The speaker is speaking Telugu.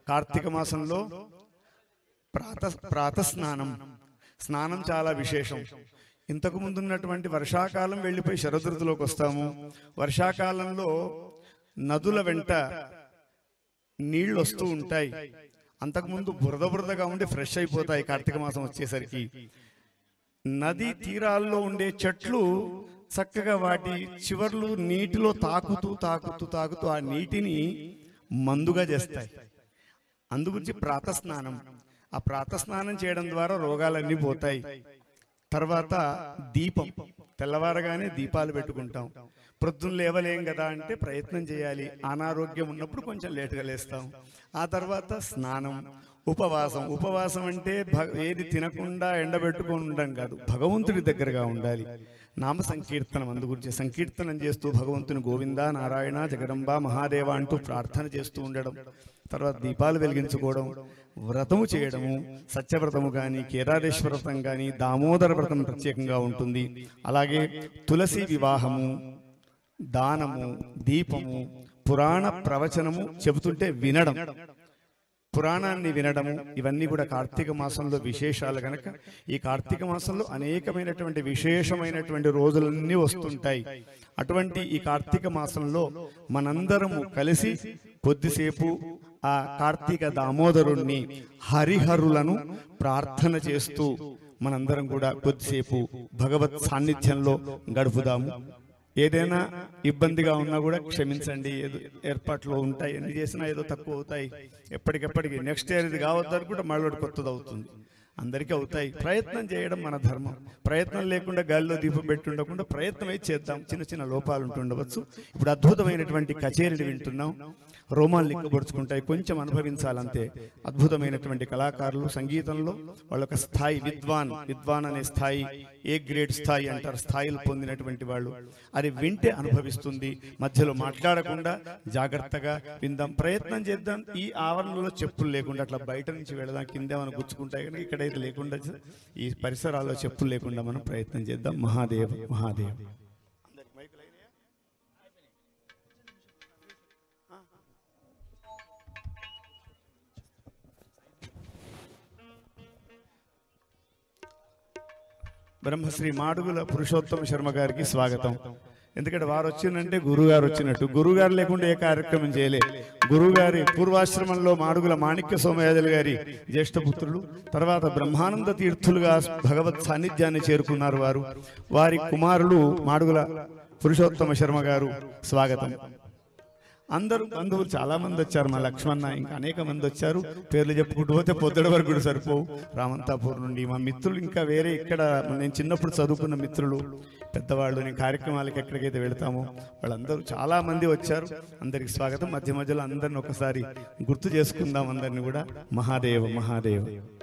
కార్తీక మాసంలో ప్రాతస్నానం, స్నానం చాలా విశేషం. ఇంతకు ముందు ఉన్నటువంటి వర్షాకాలం వెళ్ళిపోయి శరదృతులోకి వస్తాము. వర్షాకాలంలో నదుల వెంట నీళ్లు వస్తూ ఉంటాయి. అంతకుముందు బురదగా ఉండి ఫ్రెష్ అయిపోతాయి. కార్తీక మాసం వచ్చేసరికి నదీ తీరాల్లో ఉండే చెట్లు చక్కగా వాటి చివర్లు నీటిలో తాకుతూ ఆ నీటిని మందుగా చేస్తాయి. అందుగురించి ప్రాతస్నానం. ఆ ప్రాతస్నానం చేయడం ద్వారా రోగాలన్నీ పోతాయి. తర్వాత దీపం, తెల్లవారగానే దీపాలు పెట్టుకుంటాం. ప్రొద్దున లేవలేం కదా అంటే ప్రయత్నం చేయాలి. అనారోగ్యం ఉన్నప్పుడు కొంచెం లేటుగా లేస్తాం. ఆ తర్వాత స్నానం, ఉపవాసం. ఉపవాసం అంటే ఏది తినకుండా ఎండబెట్టుకొని ఉండడం కాదు, భగవంతుడి దగ్గరగా ఉండాలి. నామ సంకీర్తనం, అందు గురించి సంకీర్తనం చేస్తూ భగవంతుని గోవింద నారాయణ జగదంబ మహాదేవ అంటూ ప్రార్థన చేస్తూ ఉండడం. తర్వాత దీపాలు వెలిగించుకోవడం, వ్రతము చేయడము, సత్యవ్రతము కానీ, కేదారేశ్వర వ్రతం కానీ, దామోదర వ్రతం ప్రత్యేకంగా ఉంటుంది. అలాగే తులసి వివాహము, దానము, దీపము, పురాణ ప్రవచనము చెబుతుంటే వినడం, పురాణాన్ని వినడము, ఇవన్నీ కూడా కార్తీక మాసంలో విశేషాలు గనక ఈ కార్తీక మాసంలో అనేకమైనటువంటి విశేషమైనటువంటి రోజులన్నీ వస్తుంటాయి. అటువంటి ఈ కార్తీక మాసంలో మనందరము కలిసి కొద్దిసేపు ఆ కార్తీక దామోదరుణ్ణి, హరిహరులను ప్రార్థన చేస్తూ మనందరం కూడా కొద్దిసేపు భగవత్ సాన్నిధ్యంలో గడుపుదాము. ఏదైనా ఇబ్బందిగా ఉన్నా కూడా క్షమించండి, ఏదో ఏర్పాట్లు ఉంటాయి, ఎన్ని చేసినా ఏదో తక్కువ అవుతాయి. ఎప్పటికెప్పటికి నెక్స్ట్ ఇయర్ ఇది కావద్దని కూడా మళ్ళీ కొత్తది అవుతుంది. అందరికీ అవుతాయి. ప్రయత్నం చేయడం మన ధర్మం. ప్రయత్నం లేకుండా గాలిలో దీపం పెట్టి ఉండకుండా ప్రయత్నం అయితే చేద్దాం. చిన్న లోపాలు ఉంటుండవచ్చు. ఇప్పుడు అద్భుతమైనటువంటి కచేరీలు వింటున్నాం. రోమాలు లిక్కబొడుచుకుంటాయి, కొంచెం అనుభవించాలంతే. అద్భుతమైనటువంటి కళాకారులు సంగీతంలో వాళ్ళొక స్థాయి, విద్వాన్ అనే స్థాయి, ఏ గ్రేడ్ స్థాయి అంటారు, స్థాయిలు పొందినటువంటి వాళ్ళు. అది వింటే అనుభవిస్తుంది. మధ్యలో మాట్లాడకుండా జాగ్రత్తగా విందాం, ప్రయత్నం చేద్దాం. ఈ ఆవరణలో చెప్పులు లేకుండా అట్లా బయట నుంచి వెళదాం. కిందేమైనా గుచ్చుకుంటాయి కనుక ఇక్కడైతే లేకుండా, ఈ పరిసరాల్లో చెప్పులు లేకుండా మనం ప్రయత్నం చేద్దాం. మహాదేవ్ మహాదేవ్. బ్రహ్మశ్రీ మాడుగుల పురుషోత్తమ శర్మ గారికి స్వాగతం. ఎందుకంటే వారు వచ్చిందంటే గురుగారు వచ్చినట్టు. గురుగారు లేకుండా ఏ కార్యక్రమం చేయలే. గురుగారి పూర్వాశ్రమంలో మాడుగుల మాణిక్య సోమయాజులు గారి జ్యేష్ఠపుత్రులు, తర్వాత బ్రహ్మానంద తీర్థులుగా భగవత్ సాన్నిధ్యాన్ని చేరుకున్నారు వారు. వారి కుమారులు మాడుగుల పురుషోత్తమ శర్మ గారు. స్వాగతం. అందరూ బంధువులు చాలా మంది వచ్చారు. మా లక్ష్మణ ఇంకా అనేక మంది వచ్చారు. పేర్లు చెప్పుకుంటూ పోతే పొద్దుడ వరకు కూడా సరిపోవు. రామంతాపూర్ నుండి మా మిత్రులు, ఇంకా వేరే ఇక్కడ నేను చిన్నప్పుడు చదువుకున్న మిత్రులు, పెద్దవాళ్ళు, నేను కార్యక్రమాలకు ఎక్కడికైతే వెళతామో వాళ్ళందరూ చాలా మంది వచ్చారు. అందరికి స్వాగతం. మధ్య మధ్యలో అందరిని ఒకసారి గుర్తు చేసుకుందాం. అందరిని కూడా మహాదేవ మహాదేవ.